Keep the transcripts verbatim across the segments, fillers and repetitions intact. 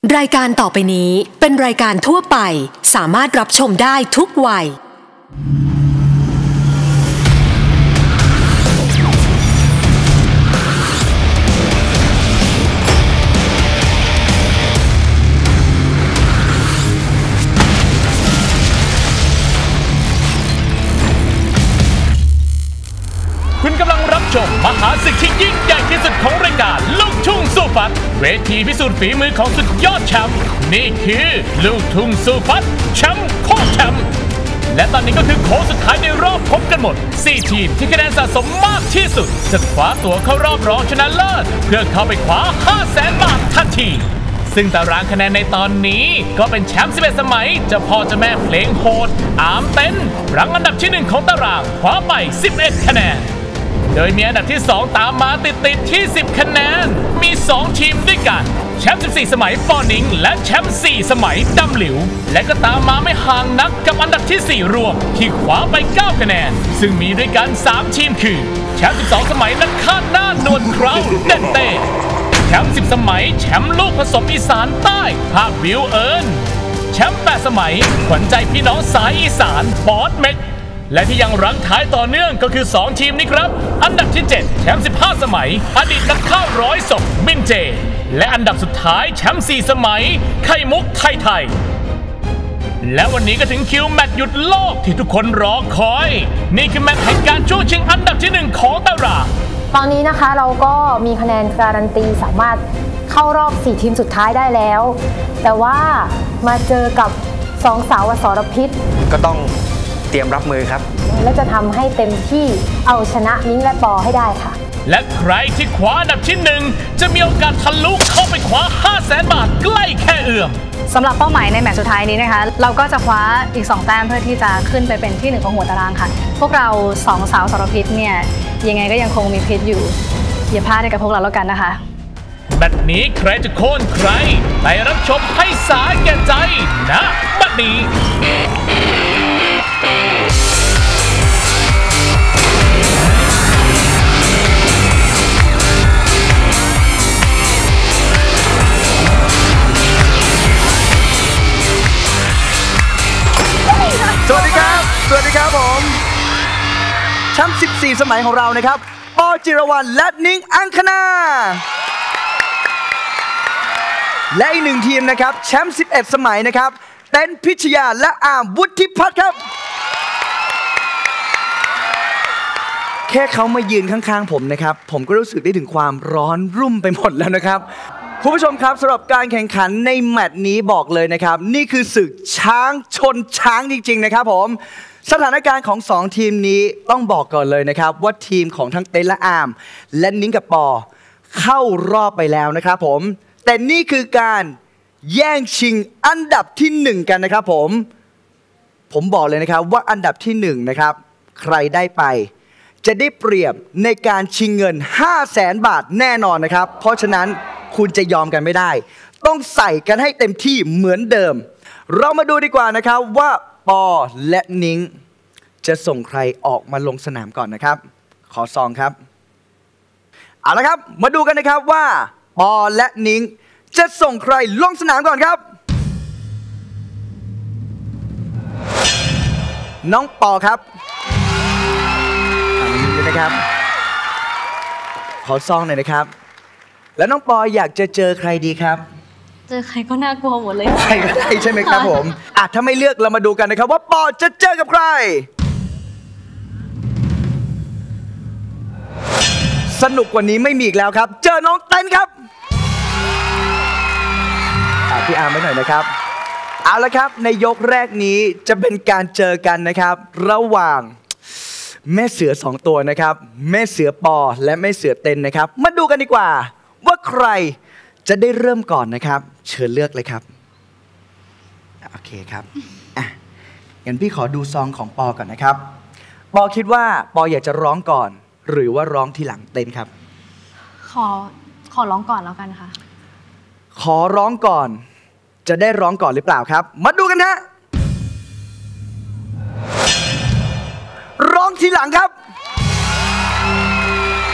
รายการต่อไปนี้เป็นรายการทั่วไปสามารถรับชมได้ทุกวัยคุณกำลังรับชมมหาศึกที่ยิ่งใหญ่ที่สุดของรายการลูกทุ่งสู้ฟัดเวทีพิสูจน์ฝีมือของสุดยอดแชมป์นี่คือลูกทุ่งสู้ฟัดแชมป์โค้ชแชมป์และตอนนี้ก็คือโค้งสุดท้ายในรอบพบกันหมดสี่ทีมที่คะแนนสะสมมากที่สุดจะคว้าตั๋วเข้ารอบรองชนะเลิศเพื่อเข้าไปคว้า ห้าแสน บาททันทีซึ่งตารางคะแนนในตอนนี้ก็เป็นแชมป์สิบเอ็ดสมัยเจ้าพ่อเจ้าแม่เพลงโหดอาร์มเต้นรั้งอันดับที่หนึ่งของตารางคว้าไปสิบเอ็ดคะแนนโดยมีอันดับที่สองตามมาติดๆที่สิบคะแนนมีสองทีมด้วยกันแชมป์สิบสี่สมัยปอนิงและแชมป์สี่สมัยดำหลิวและก็ตามมาไม่ห่างนักกับอันดับที่สี่รวมที่คว้าไปเก้าคะแนนซึ่งมีด้วยกันสามทีมคือแชมป์สิบสองสมัยนักฆ่าหน้านวลเคราเด่นเต้แชมป์สิบสมัยแชมป์ลูกผสมอีสานใต้ภาควิวเอิญแชมป์แปดสมัยขวัญใจพี่น้องสายอีสานบอสเม็กและที่ยังรั้งท้ายต่อเนื่องก็คือสองทีมนี้ครับอันดับที่เจ็ดแชมป์สิบห้าสมัยอดีตนักข่าวร้อยศพบินเจและอันดับสุดท้ายแชมป์สี่สมัยไข่มุกไทยไทยและวันนี้ก็ถึงคิวแมตช์หยุดโลกที่ทุกคนรอคอยนี่คือแมตช์แห่งการช่วงชิงอันดับที่หนึ่งของตารางตอนนี้นะคะเราก็มีคะแนนการันตีสามารถเข้ารอบสี่ทีมสุดท้ายได้แล้วแต่ว่ามาเจอกับสองสาวอสรพิษก็ต้องเตรียมรับมือครับและจะทำให้เต็มที่เอาชนะนิ้งและปอให้ได้ค่ะและใครที่คว้าอันดับที่หนึ่งจะมีโอกาสทะลุเข้าไปคว้า ห้าแสน บาทใกล้แค่เอื้อมสำหรับเป้าหมายในแมตช์สุดท้ายนี้นะคะเราก็จะคว้าอีกสองแต้มเพื่อที่จะขึ้นไปเป็นที่หนึ่งของหัวตารางค่ะพวกเราสองสาวสรพิษเนี่ยยังไงก็ยังคงมีพิษอยู่อย่าพลาดในกับพวกเราแล้วกันนะคะแมตช์นี้ใครจะโค่นใครไปรับชมให้สาแก่ใจนะบัดนี้สวัสดีครับสวัสดีครับผมแชมป์สิบสี่สมัยของเรานะครับปอจิรวรรณและนิ้งอังคณาและอีกหนึ่งทีมนะครับแชมป์สิบเอ็ดสมัยนะครับเต้นพิชยาและอาร์มวุฒิพัฒน์ครับแค่เขามายืนข้างๆผมนะครับผมก็รู้สึกได้ถึงความร้อนรุ่มไปหมดแล้วนะครับคุณผู้ชมครับสำหรับการแข่งขันในแมตช์นี้บอกเลยนะครับนี่คือศึกช้างชนช้างจริงๆนะครับผมสถานการณ์ของสองทีมนี้ต้องบอกก่อนเลยนะครับว่าทีมของทั้งเต้นและอาร์มและนิ้งกับปอเข้ารอบไปแล้วนะครับผมแต่นี่คือการแย่งชิงอันดับที่หนึ่งกันนะครับผมผมบอกเลยนะครับว่าอันดับที่หนึ่งนะครับใครได้ไปจะได้เปรียบในการชิงเงิน ห้าแสน บาทแน่นอนนะครับเพราะฉะนั้นคุณจะยอมกันไม่ได้ต้องใส่กันให้เต็มที่เหมือนเดิมเรามาดูดีกว่านะครับว่าปอและนิ้งจะส่งใครออกมาลงสนามก่อนนะครับขอซองครับเอาละครับมาดูกันนะครับว่าปอและนิ้งจะส่งใครลงสนามก่อนครับน้องปอครับทำนี้ด้วยนะครับขอซองหน่อยนะครับแล้วน้องปออยากจะเจอใครดีครับเจอใครก็น่ากลัวหมดเลยใครก็ได้ใช่ไหมครับผมอ่ะถ้าไม่เลือกเรามาดูกันนะครับว่าปอจะเจอกับใครสนุกกว่านี้ไม่มีอีกแล้วครับเจอน้องเต้นครับอ่ะพี่อาร์มไปหน่อยนะครับเอาละครับในยกแรกนี้จะเป็นการเจอกันนะครับระหว่างแม่เสือสองตัวนะครับแม่เสือปอและแม่เสือเต้นนะครับมาดูกันดีกว่าว่าใครจะได้เริ่มก่อนนะครับเชิญเลือกเลยครับโอเคครับอ่ะงั้นพี่ขอดูซองของปอก่อนนะครับปอคิดว่าปออยากจะร้องก่อนหรือว่าร้องทีหลังเต้นครับขอขอร้องก่อนแล้วกันค่ะขอร้องก่อนจะได้ร้องก่อนหรือเปล่าครับมาดูกันฮะร้องทีหลังครับ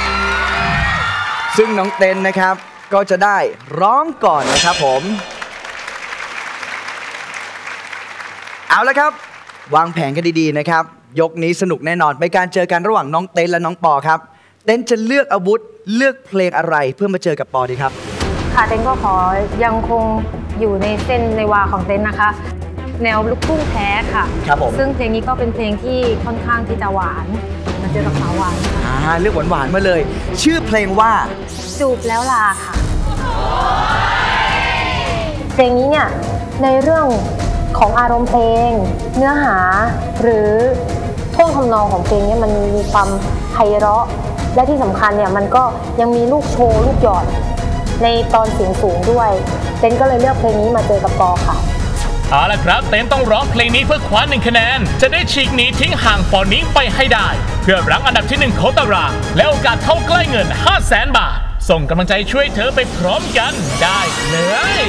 ซึ่งน้องเต้นนะครับก็จะได้ร้องก่อนนะครับผมเอาละครับวางแผนกันดีๆนะครับยกนี้สนุกแน่นอนเป็นการเจอกันระหว่างน้องเต้นและน้องปอครับเต้นจะเลือกอาวุธเลือกเพลงอะไรเพื่อมาเจอกับปอดีครับค่ะเต้นก็ขอยังคงอยู่ในเส้นในวาของเต้นนะคะแนวลูกทุ่งแท้ค่ะครับผมซึ่งเพลงนี้ก็เป็นเพลงที่ค่อนข้างที่จะหวานมาเจอกับสาวหวานค่ะอ่าเลือกหวานๆมาเลยชื่อเพลงว่าจูบแล้วลาค่ะเพลงนี้เนี่ยในเรื่องของอารมณ์เพลงเนื้อหาหรือท่วงทำนองของเพลงนี้มันมีความไพเราะและที่สำคัญเนี่ยมันก็ยังมีลูกโชว์ลูกหยอดในตอนเสียงสูงด้วยเต้นก็เลยเลือกเพลงนี้มาเจอกับปอค่ะเอาล่ะครับเต้นต้องร้องเพลงนี้เพื่อคว้าหนึ่งคะแนนจะได้ฉีกหนีทิ้งห่างปอนิ้งไปให้ได้เพื่อรั้งอันดับที่หนึ่งของตารางและโอกาสเข้าใกล้เงิน ห้าแสน บาทส่งกำลังใจช่วยเธอไปพร้อมกันได้เลย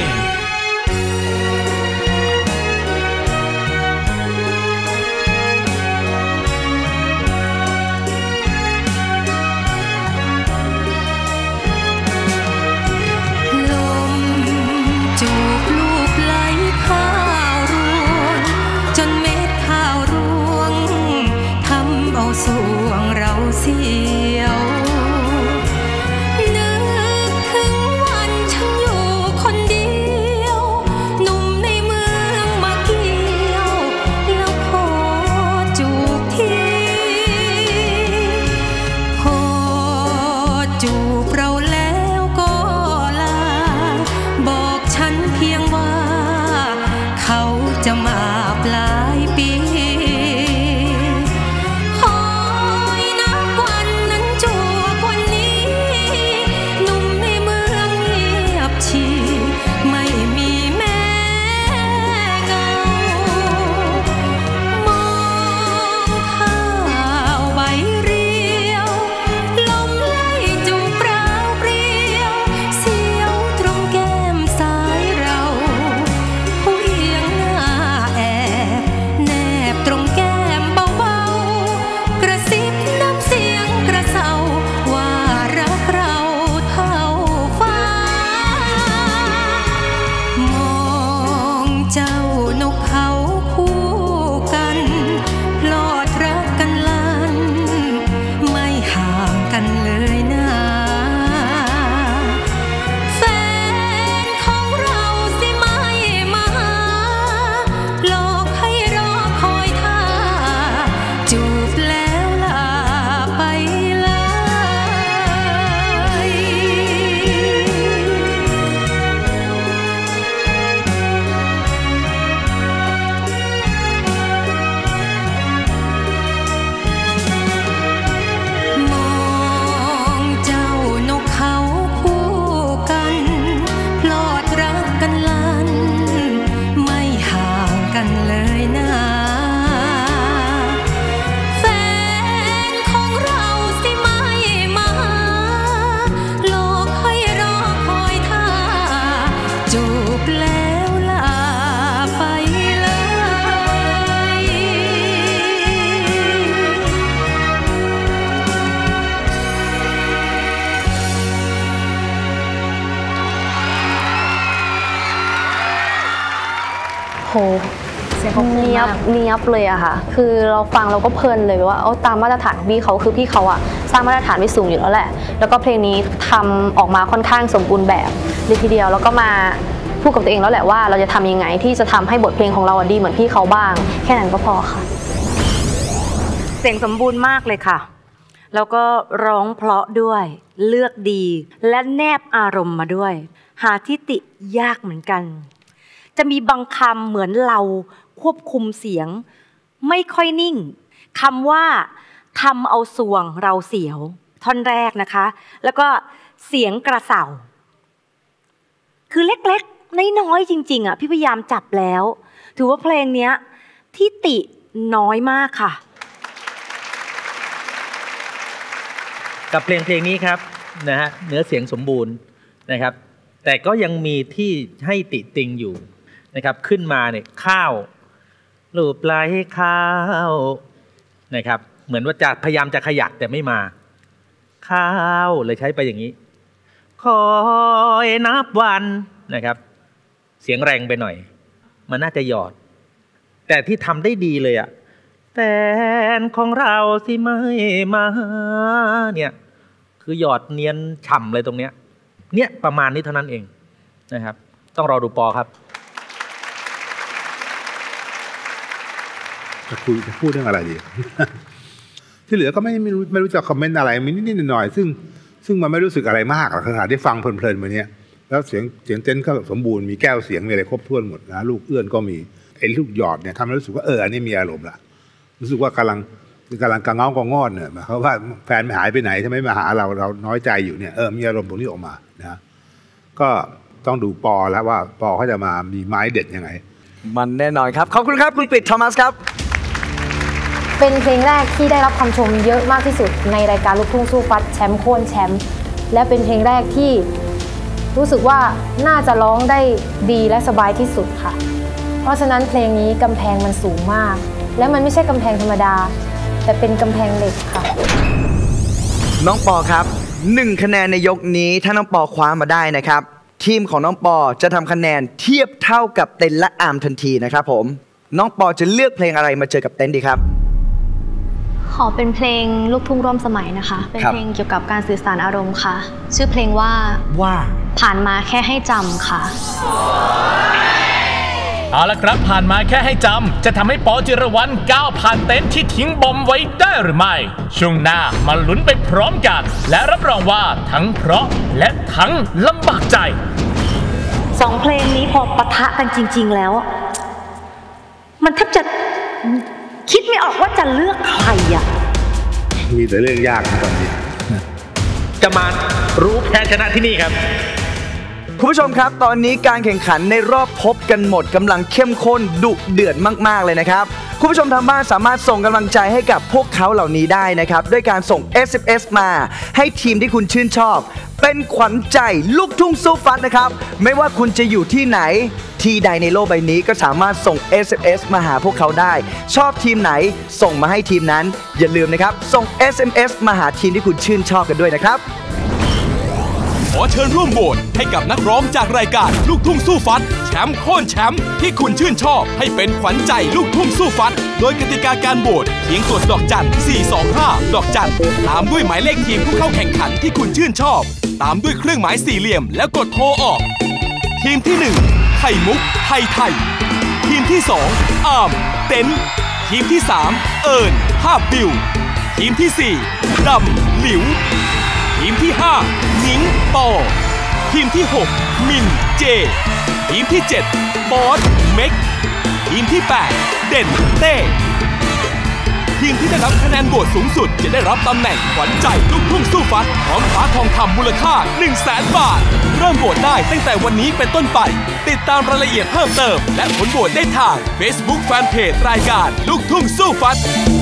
สวงเราเสียวนึกถึงวันฉันอยู่คนเดียวหนุ่มในเมืองมาเกี่ยวแล้วขอจูบทีพอจูบเราแล้วก็ลาบอกฉันเพียงว่าเขาจะมาปลายปีเสียงเขาเนียบเนียบเลยอะค่ะคือเราฟังเราก็เพลินเลยว่าเอาตามมาตรฐานของพี่เขาคือพี่เขาอะสร้างมาตรฐานไว้สูงอยู่แล้วแหละแล้วก็เพลงนี้ทำออกมาค่อนข้างสมบูรณ์แบบเลยทีเดียวแล้วก็มาพูดกับตัวเองแล้วแหละว่าเราจะทำยังไงที่จะทำให้บทเพลงของเราดีเหมือนพี่เขาบ้างแค่นั้นก็พอค่ะเสียงสมบูรณ์มากเลยค่ะแล้วก็ร้องเพราะด้วยเลือกดีและแนบอารมณ์มาด้วยหาที่ติยากเหมือนกันจะมีบางคำเหมือนเราควบคุมเสียงไม่ค่อยนิ่งคำว่าทำเอาสวงเราเสียวท่อนแรกนะคะแล้วก็เสียงกระเส่าคือเล็กๆน้อยๆจริงๆอ่ะพี่พยายามจับแล้วถือว่าเพลงเนี้ยที่ติน้อยมากค่ะกับเพลงเพลงนี้ครับนะฮะเนื้อเสียงสมบูรณ์นะครับแต่ก็ยังมีที่ให้ติติงอยู่นะครับขึ้นมาเนี่ยข้าวรูปลายข้าวนะครับเหมือนว่าจะพยายามจะขยักแต่ไม่มาข้าวเลยใช้ไปอย่างนี้คอยนับวันนะครับเสียงแรงไปหน่อยมันน่าจะหยอดแต่ที่ทำได้ดีเลยอะแฟนของเราสิไม่มาเนี่ยคือหยอดเนียนฉ่ำเลยตรงเนี้ยเนี่ยประมาณนี้เท่านั้นเองนะครับต้องรอดูปอครับจะคุยจะพูดเรื่องอะไรดี ที่เหลือก็ไม่ไม่รู้ไม่รู้จะคอมเมนต์อะไรมีนิดๆหน่อยๆซึ่งซึ่งมันไม่รู้สึกอะไรมากหรอกขนาดที่ฟังเพลินๆมาเนี้ยแล้วเสียงเสียงเต้นก็สมบูรณ์มีแก้วเสียงมีอะไรครบถ้วนหมดนะลูกเอื้อนก็มีไอ้ลูกหยอดเนี่ยทำให้รู้สึกว่าเอออันนี้มีอารมณ์ละรู้สึกว่ากำลังกำลังกระเงากระงอนเนี่ยหมายความว่าแฟนไม่หายไปไหนทำไมมาหาเราเราน้อยใจอยู่เนี่ยเออมีอารมณ์ตรงนี้ออกมานะก็ต้องดูปอแล้วว่าปอเขาจะมามีไม้เด็ดยังไงมันแน่นอนครับขอบคุณครับคุณกฤษ โทมัสครับเป็นเพลงแรกที่ได้รับคำชมเยอะมากที่สุดในรายการลูกทุ่งสู้ฟัดแชมป์โค่นแชมป์และเป็นเพลงแรกที่รู้สึกว่าน่าจะร้องได้ดีและสบายที่สุดค่ะเพราะฉะนั้นเพลงนี้กำแพงมันสูงมากและมันไม่ใช่กำแพงธรรมดาแต่เป็นกำแพงเหล็กค่ะน้องปอครับหนึ่งคะแนนในยกนี้ถ้าน้องปอคว้ามาได้นะครับทีมของน้องปอจะทำคะแนนเทียบเท่ากับเต็นและอาร์มทันทีนะครับผมน้องปอจะเลือกเพลงอะไรมาเจอกับเต็นดีครับขอเป็นเพลงลูกทุ่งร่วมสมัยนะคะเป็นเพลงเกี่ยวกับการสื่อสารอารมณ์ค่ะชื่อเพลงว่าว่าผ่านมาแค่ให้จำค่ะเอาละครับผ่านมาแค่ให้จำจะทำให้ปอจิรวรรณก้าวผ่านเต็นท์ที่ทิ้งบอมไว้ได้หรือไม่ช่วงหน้ามาลุ้นไปพร้อมกันและรับรองว่าทั้งเพราะและทั้งลำบากใจสองเพลงนี้พอปะทะกันจริงๆแล้วมันแทบจะคิดไม่ออกว่าจะเลือกใครอ่ะมีแต่เรื่องยากนะตอนนี้จะมารู้แพ้ชนะที่นี่ครับคุณผู้ชมครับตอนนี้การแข่งขันในรอบพบกันหมดกำลังเข้มข้นดุเดือดมากๆเลยนะครับคุณผู้ชมทางบ้านสามารถส่งกำลังใจให้กับพวกเขาเหล่านี้ได้นะครับด้วยการส่ง เอส เอ็ม เอส มาให้ทีมที่คุณชื่นชอบเป็นขวัญใจลูกทุ่งสู้ฟัดนะครับไม่ว่าคุณจะอยู่ที่ไหนที่ใดในโลกใบนี้ก็สามารถส่ง เอส เอ็ม เอส มาหาพวกเขาได้ชอบทีมไหนส่งมาให้ทีมนั้นอย่าลืมนะครับส่ง เอส เอ็ม เอส มาหาทีมที่คุณชื่นชอบกันด้วยนะครับขอเชิญร่วมโหวตให้กับนักร้องจากรายการลูกทุ่งสู้ฟัดแชมป์โค่นแชมป์ที่คุณชื่นชอบให้เป็นขวัญใจลูกทุ่งสู้ฟัดโดยกติกาการโหวตเพียงกดดอกจันสี่ สอง ห้าดอกจันตามด้วยหมายเลขทีมผู้เข้าแข่งขันที่คุณชื่นชอบตามด้วยเครื่องหมายสี่เหลี่ยมแล้วกดโทรออกทีมที่หนึ่งไข่มุกไทยไทยทีมที่สองอาร์มเต็นทีมที่สามเอิญภาพบิวทีมที่สี่ดำหลิวทีมที่ห้าหนิงปอทีมที่หกมินเจทีมที่เจ็ดบอสเม็กทีมที่แปดเด่นเต้ทีมที่ได้รับคะแนนโหวตสูงสุดจะได้รับตำแหน่งขวัญใจลูกทุ่งสู้ฟัดพร้อมคว้าทองคำมูลค่า หนึ่งแสน บาทเริ่มโหวตได้ตั้งแต่วันนี้เป็นต้นไปติดตามรายละเอียดเพิ่มเติมและผลโหวตได้ทาง Facebook Fanpage รายการลูกทุ่งสู้ฟัด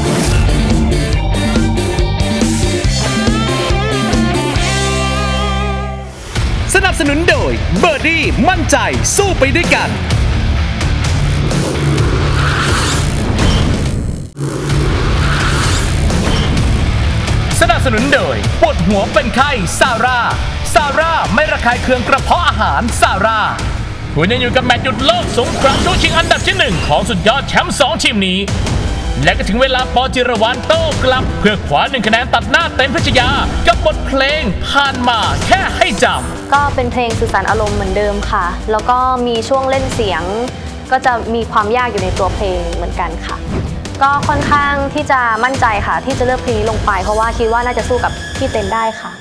สนับสนุนโดยเบอร์ดี้มั่นใจสู้ไปด้วยกันสนับสนุนโดยปวดหัวเป็นไข้ซาร่าซาร่าไม่ระคายเคืองกระเพาะอาหารซาร่าคุณยังอยู่กับแมตช์หยุดโลกสงกรานต์ชิงอันดับที่หนึ่งของสุดยอดแชมป์สองทีมนี้และก็ถึงเวลาปอจิรวรรณโต้กลับเพื่อขวาหนึ่งคะแนนตัดหน้าเต็นท์เพชรยากับบทเพลงผ่านมาแค่ให้จำก็เป็นเพลงสื่อสารอารมณ์เหมือนเดิมค่ะแล้วก็มีช่วงเล่นเสียงก็จะมีความยากอยู่ในตัวเพลงเหมือนกันค่ะก็ค่อนข้างที่จะมั่นใจค่ะที่จะเลือกเพลงนี้ลงไปเพราะว่าคิดว่าน่าจะสู้กับพี่เต็นได้ค่ะ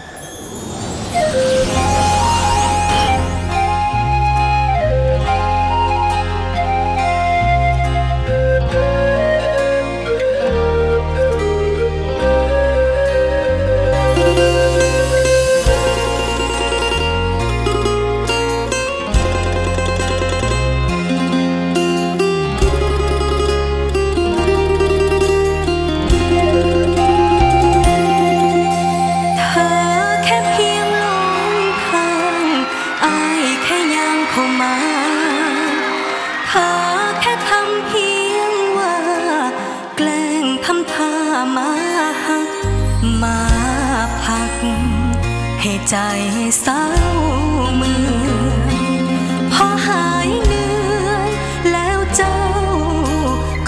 ใจเศร้าเมืองพอหายเหนื่อยแล้วเจ้า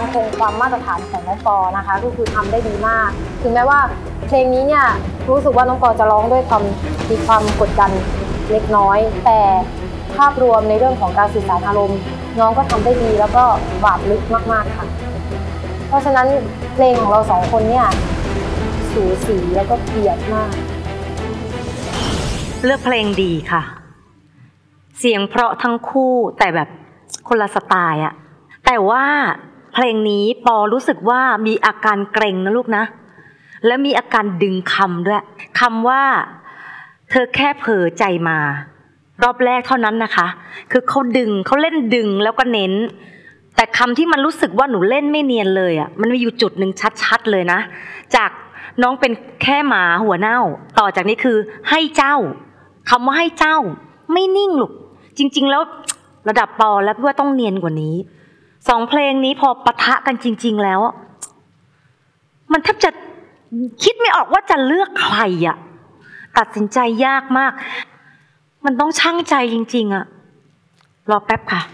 ยังคงความมาตรฐานของน้องปอนะคะก็คือทำได้ดีมากถึงแม้ว่าเพลงนี้เนี่ยรู้สึกว่าน้องปอจะร้องด้วยความมีความกดดันเล็กน้อยแต่ภาพรวมในเรื่องของการสื่อสารอารมณ์น้องก็ทำได้ดีแล้วก็บาดลึกมากๆค่ะเพราะฉะนั้นเพลงของเราสองคนเนี่ยสูสีแล้วก็เบียดมากเลือกเพลงดีค่ะเสียงเพราะทั้งคู่แต่แบบคนละสไตล์อะแต่ว่าเพลงนี้ปอรู้สึกว่ามีอาการเกร็งนะลูกนะและมีอาการดึงคำด้วยคำว่าเธอแค่เผลอใจมารอบแรกเท่านั้นนะคะคือเขาดึงเขาเล่นดึงแล้วก็เน้นแต่คำที่มันรู้สึกว่าหนูเล่นไม่เนียนเลยอ่ะมันมีอยู่จุดหนึ่งชัดๆเลยนะจากน้องเป็นแค่หมาหัวเน่าต่อจากนี้คือให้เจ้าคำว่าให้เจ้าไม่นิ่งหรอกจริงๆแล้วระดับปอแล้วพี่ว่าต้องเนียนกว่านี้สองเพลงนี้พอปะทะกันจริงๆแล้วมันแทบจะคิดไม่ออกว่าจะเลือกใครอ่ะตัดสินใจยากมากมันต้องชั่งใจจริงๆอ่ะรอแป๊บค่ะ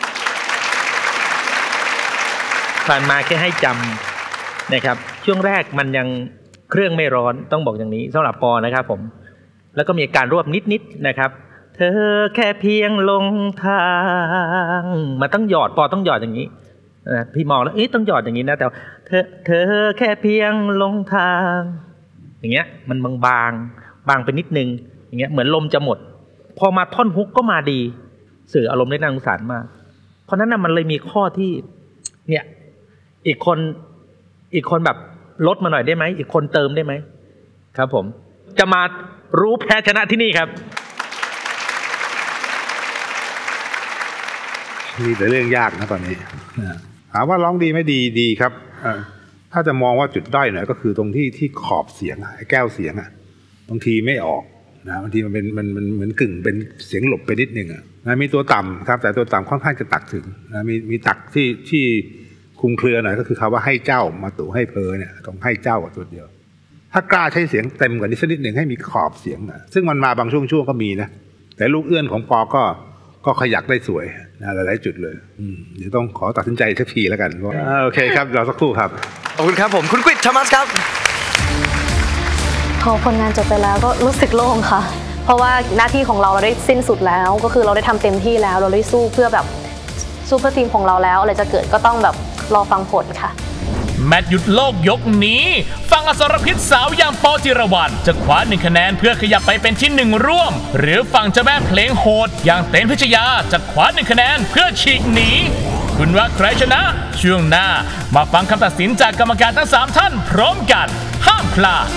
ผ่านมาแค่ให้จำนะครับช่วงแรกมันยังเครื่องไม่ร้อนต้องบอกอย่างนี้สำหรับปอนะครับผมแล้วก็มีการรวบนิดๆนะครับเธอแค่เพียงลงทางมันต้องหยอดปอต้องหยอดอย่างนี้นะพี่มองแล้วเอ๊ะต้องหยอดอย่างนี้นะแต่เธอเธอแค่เพียงลงทางอย่างเงี้ยมันบางบางบางไปนิดนึงอย่างเงี้ยเหมือนลมจะหมดพอมาท่อนฮุกก็มาดีสื่ออารมณ์ได้น่าสงสารมากเพราะนั้นน่ะมันเลยมีข้อที่เนี่ยอีกคนอีกคนแบบลดมาหน่อยได้ไหมอีกคนเติมได้ไหมครับผมจะมารู้แพ้ชนะที่นี่ครับมีแต่เรื่องยากนะตอนนี้ถามว่าร้องดีไม่ดีดีครับถ้าจะมองว่าจุดด้อยหน่อยก็คือตรงที่ที่ขอบเสียงไอ้แก้วเสียงอ่ะบางทีไม่ออกนะบางทีมันเป็นมันมันเหมือนกึ่งเป็นเสียงหลบไปนิดนึงอ่ะนะมีตัวต่ำครับแต่ตัวต่ำค่อนข้างจะตักถึงนะมีมีตักที่ที่คุมเครือหน่อยก็คือคำว่าให้เจ้ามาตู่ให้เพอเนี่ยต้องให้เจ้ากับตัวเดียวถ้ากล้าใช้เสียงเต็มกว่านี้สักนิดหนึ่งให้มีขอบเสียงนะซึ่งมันมาบางช่วงๆก็มีนะแต่ลูกเอื้อนของปอก็ก็ขยักได้สวยนะหลายๆจุดเลยเดี๋ยวต้องขอตัดสินใจสักทีแล้วกันโอเคครับเราสักครู่ครับขอบคุณครับผมคุณกฤษธรรมัสครับพอผลงานจบไปแล้วก็รู้สึกโล่งค่ะเพราะว่าหน้าที่ของเราเราได้สิ้นสุดแล้วก็คือเราได้ทำเต็มที่แล้วเราได้สู้เพื่อแบบสู้เพื่อทีมของเราแล้วอะไรจะเกิดก็ต้องแบบรอฟังผลค่ะแมตช์หยุดโลกยกนี้ฝั่งอสรพิษสาวอย่างปอจิรวรรณจะคว้าหนึ่งคะแนนเพื่อขยับไปเป็นที่หนึ่งร่วมหรือฝั่งเจ้าแม่เพลงโหดอย่างเต้นพิชยาจะคว้าหนึ่งคะแนนเพื่อฉีกหนีคุณว่าใครชนะช่วงหน้ามาฟังคำตัดสินจากกรรมการทั้งสามท่านพร้อมกันห้ามพลาด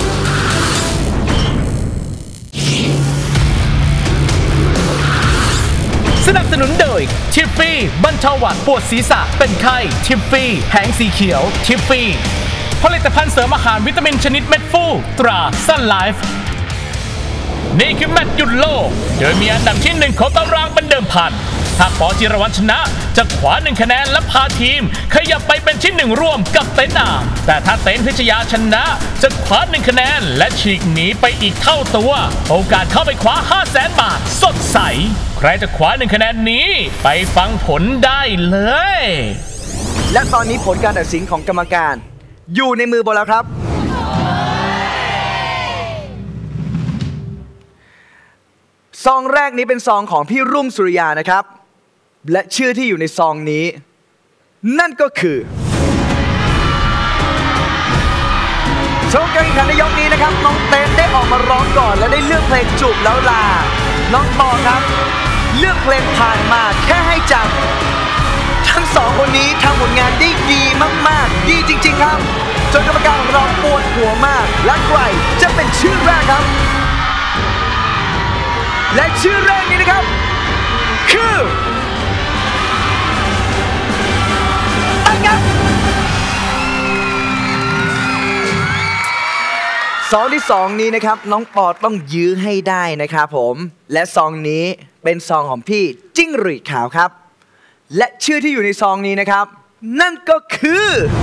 สนับสนุนโดยทิฟฟี่บรรเทาหวัดปวดศีรษะเป็นไข้ทิฟฟี่แผงสีเขียวทิฟฟี่ผลิตภัณฑ์เสริมอาหารวิตามินชนิดเม็ดฟูตราซันไลฟ์นี่คือแมตช์หยุดโลกโดยมีอันดับที่หนึ่งของตารางเป็นเดิมพันถ้าปอจิรวรรณชนะจะคว้าหนึ่งคะแนนและพาทีมขยับไปเป็นที่หนึ่งร่วมกับเต้นอ่างแต่ถ้าเต้นพิชยาชนะจะคว้าหนึ่งคะแนนและฉีกหนีไปอีกเท่าตัวโอกาสเข้าไปคว้าห้าแสนบาทสดใสใครจะคว้าหนึ่งคะแนนนี้ไปฟังผลได้เลยและตอนนี้ผลการตัดสินของกรรมการอยู่ในมือโบแล้วครับซองแรกนี้เป็นซองของพี่รุ่งสุริยานะครับและชื่อที่อยู่ในซองนี้นั่นก็คือโชว์การแข่งขันในยกนี้นะครับน้องเต้นได้ออกมาร้องก่อนและได้เลือกเพลงจูบแล้วลาน้องปอครับเลือกเพลงผ่านมาแค่ให้จำทั้งสองคนนี้ทำผลงานได้ดีมากๆดีจริงๆครับจนกรรมการของเราปวดหัวมากและใครจะเป็นชื่อแรกครับและชื่อแรกนี้นะครับคือตั้งครับซองที่สองนี้นะครับน้องปอต้องยื้อให้ได้นะครับผมและซองนี้เป็นซองของพี่จิ้งหรีดขาวครับและชื่อที่อยู่ในซองนี้นะครับนั่นก็คือ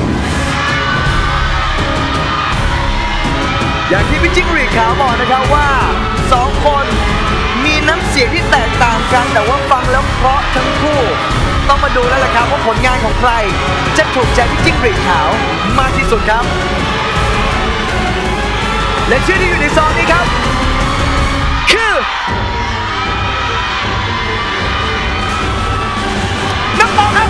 อย่างที่พี่จิ้งหรีดขาวบอกนะครับว่าสองคนมีน้ำเสียงที่แตกต่างกันแต่ว่าฟังแล้วเพราะทั้งคู่ต้องมาดูแล้วล่ะครับว่าผลงานของใครจะถูกใจพี่จิ้งหรีดขาวมากที่สุดครับและชื่อที่อยู่ในซองนี้ครับคือน้องปอครับ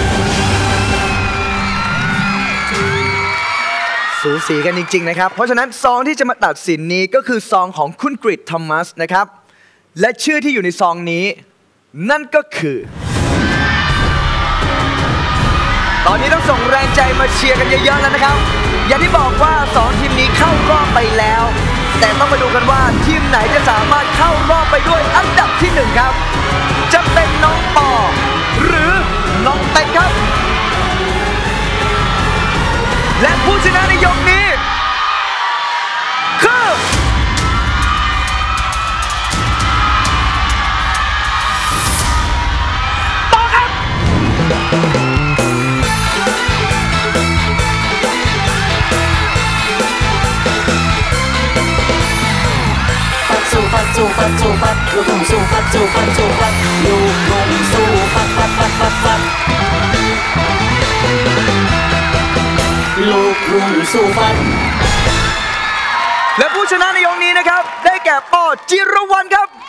สูสีกันจริงๆนะครับเพราะฉะนั้นซองที่จะมาตัดสินนี้ก็คือซองของคุณกริดทอมัสนะครับและชื่อที่อยู่ในซองนี้นั่นก็คือตอนนี้ต้องส่งแรงใจมาเชียร์กันเยอะๆแล้วนะครับอย่างที่บอกว่าสองทีมนี้เข้ารอบไปแล้วแต่ต้องมาดูกันว่าทีมไหนจะสามารถเข้ารอบไปด้วยอันดับที่หนึ่งครับจะเป็นน้องปอหรือน้องเต็นครับและผู้ชนะในยกนี้คือปอครับสู้ฟัดสู้ฟัดสู้ฟัดลูกทุ่งสู้ฟัดสู้ฟัดสู้ฟัดลูกทุ่งสู้ฟัดฟัดฟัดฟัดฟัดลูกทุ่งสู้ฟัดและผู้ชนะในยกนี้นะครับได้แก่ปอจิรวรรณครับ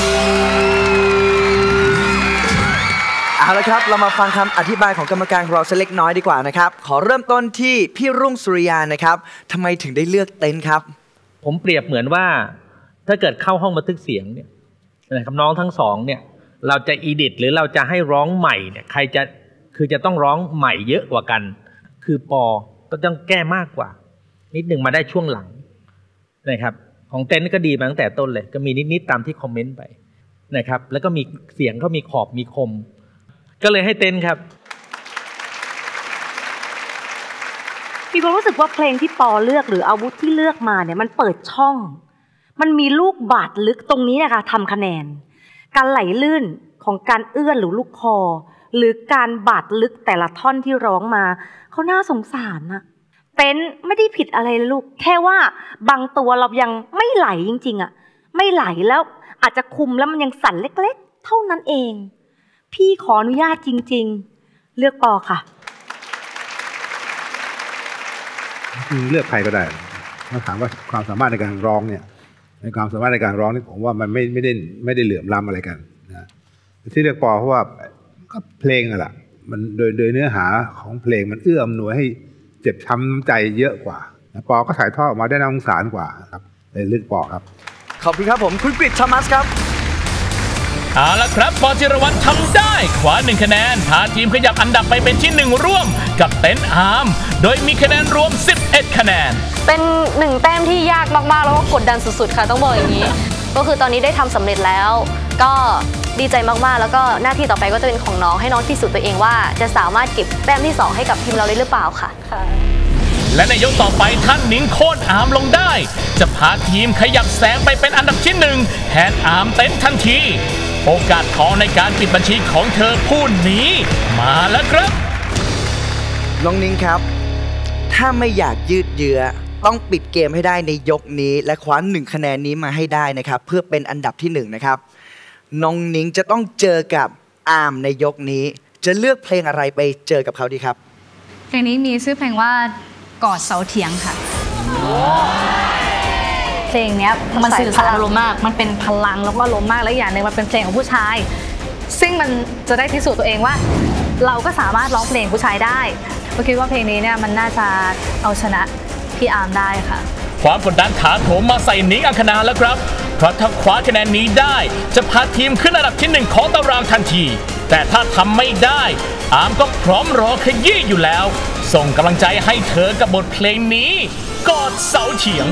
เอาละครับเรามาฟังคำอธิบายของกรรมการของเราสักเล็กน้อยดีกว่านะครับขอเริ่มต้นที่พี่รุ่งสุริยานะครับทำไมถึงได้เลือกเต็นท์ครับผมเปรียบเหมือนว่าถ้าเกิดเข้าห้องบันทึกเสียงเนี่ยนะครับน้องทั้งสองเนี่ยเราจะอีดิทหรือเราจะให้ร้องใหม่เนี่ยใครจะคือจะต้องร้องใหม่เยอะกว่ากันคือปอก็ต้องแก้มากกว่านิดหนึ่งมาได้ช่วงหลังนะครับของเต้นก็ดีมาตั้งแต่ต้นเลยก็มีนิดๆตามที่คอมเมนต์ไปนะครับแล้วก็มีเสียงก็มีขอบมีคมก็เลยให้เต้นครับมีความรู้สึกว่าเพลงที่ปอเลือกหรืออาวุธที่เลือกมาเนี่ยมันเปิดช่องมันมีลูกบาดลึกตรงนี้นะคะทำคะแนนการไหลลื่นของการเอื้อนหรือลูกคอหรือการบาดลึกแต่ละท่อนที่ร้องมาเขาน่าสงสารนะเต้นไม่ได้ผิดอะไรเลยลูกแค่ว่าบางตัวเรายังไม่ไหลจริงๆอ่ะไม่ไหลแล้วอาจจะคุมแล้วมันยังสั่นเล็กๆเท่านั้นเองพี่ขออนุญาตจริงๆเลือกปอค่ะเลือกใครก็ได้ถ้าถามว่าความสามารถในการร้องเนี่ยในความสามารถในการร้องนี่ผมว่ามันไม่ไม่ได้ไม่ได้เหลื่อมล้ำอะไรกันนะที่เลือกปอเพราะว่าก็เพลงน่ะแหละมันโดยโดยเนื้อหาของเพลงมันเอื้ออำนวยให้เจ็บช้ำใจเยอะกว่าปอก็ถ่ายทอดออกมาได้น่าสงสารกว่าครับเลยเลือกปอครับขอบคุณครับผมคุณกริดทอมัสครับเอาละครับปอจิรวัตรทำได้คว้าหนึ่งคะแนนพาทีมขยับอันดับไปเป็นที่หนึ่งร่วมกับเต็นท์อาร์มโดยมีคะแนนรวมสิบเอ็ดคะแนนเป็นหนึ่งแต้มที่ยากมากๆแล้วก็กดดันสุดๆค่ะต้องบอกอย่างนี้ก็คือตอนนี้ได้ทำสำเร็จแล้วก็ดีใจมากๆแล้วก็หน้าที่ต่อไปก็จะเป็นของน้องให้น้องพิสูจน์ตัวเองว่าจะสามารถเก็บแต้มที่สองให้กับทีมเราได้หรือเปล่าค่ะและในยกต่อไปท่านนิ้งโค่นอาร์มลงได้จะพาทีมขยับแซงไปเป็นอันดับที่หนึ่งแทนอาร์มเต็นท์ทันทีโอกาสทองในการปิดบัญชีของเธอผู้นี้มาแล้วครับน้องนิ้งครับถ้าไม่อยากยืดเยื้อต้องปิดเกมให้ได้ในยกนี้และคว้าหนึ่งคะแนนนี้มาให้ได้นะครับเพื่อเป็นอันดับที่หนึ่งนะครับน้องนิ้งจะต้องเจอกับอาร์มในยกนี้จะเลือกเพลงอะไรไปเจอกับเขาดีครับเพลงนี้มีชื่อเพลงว่ากอดเสาเถียงค่ะเพลงนี้มันสื่อสารอารมณ์มากมันเป็นพลังแล้วก็อารมณ์มากและอย่างหนึ่งมันเป็นเพลงของผู้ชายซึ่งมันจะได้พิสูจน์ตัวเองว่าเราก็สามารถร้องเพลงผู้ชายได้ก็คิดว่าเพลงนี้เนี่ยมันน่าจะเอาชนะพี่อาร์มได้ค่ะความกดดันถาโถมมาใส่นิ้งอังคณาแล้วครับเพราะถ้าคว้าคะแนนนี้ได้จะพาทีมขึ้นอันดับที่หนึ่งของตารางทันทีแต่ถ้าทำไม่ได้อาร์มก็พร้อมรอขยี้อยู่แล้วส่งกำลังใจให้เธอกับบทเพลงนี้กอดเสาเถียง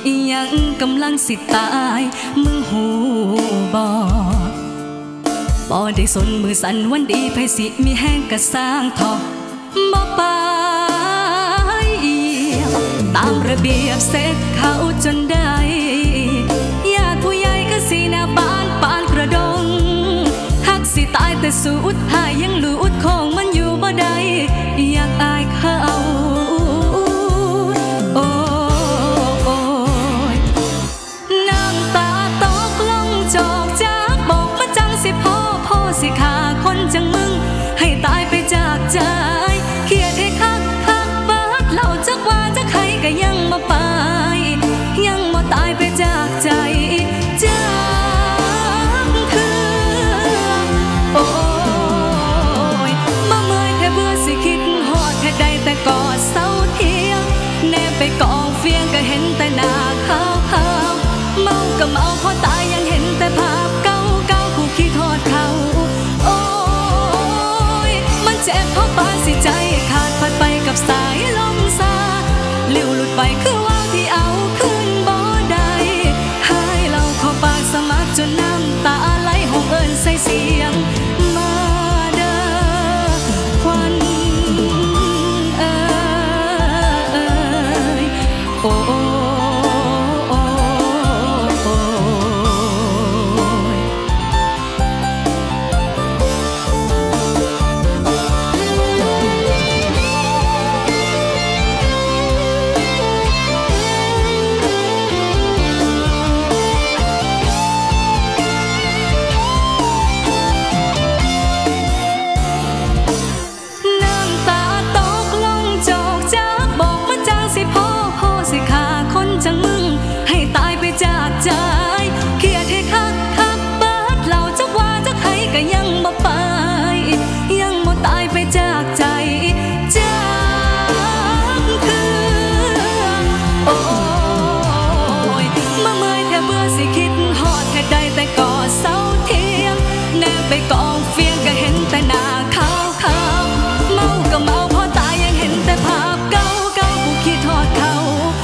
กำลังสิตายมึงหูบอปบ่ได้สนมือสั่นวันดีไผสิมีแห้งกระสร้างทอบ่ไปตามระเบียบเสร็จเขาจนได้ญาติผู้ใหญ่ก็สีหน้าบ้านปานกระดงหักสิตายแต่สู้อุดท้ายยังหลุดคงมันอยู่บ่ได้อยากอายเขาโอ้ยน้ำตาตกลงจอกจากบอกมาจังสิพ่อพ่อสิขาคนจังมึงให้ตายไปจากใจเขียดให้คักคักเบิดเหล่าจักว่าจักใครก็ยังบ่ไปยังบ่ตายไปจากใจจากคือโอ้ยมาเมื่อยแค่เบื่อสิคิดฮอดแค่ใดแต่กอดเศร้าเที่ยงแนบไปกองเฟียงก็เห็นแต่หน้าขาวๆเมาก็เมาพอตายยังเห็นแต่ภาพเก่าๆผู้คิดฮอดเขาโอ้ยมันเจ็บเพราะปานสิใจขาดพัดไปกับสายลมซาเลี้ยวหลุดไปคือว่าวที่เอาขึ้นบ่ได้หายเราขอปากสมัครจนน้ำตาไหลห้องเอิ้นใส่เสียงมาเด้อควันเอ่ยโอ้จังมึงให้ตายไปจากใจเขียดให้คักคักเบิดเหล่าจักว่าจักใครก็ยังบ่ไปยังบ่ตายไปจากใจจากคือโอ้ยมาเมื่อยแค่เบื่อสิคิดฮอดแค่ใดแต่กอดเศร้าเที่ยงแนบไปกองเฟียงก็เห็นแต่หน้าขาวๆเมาก็เมาพอตายยังเห็นแต่ภาพเก่าๆผู้คิดฮอดเขา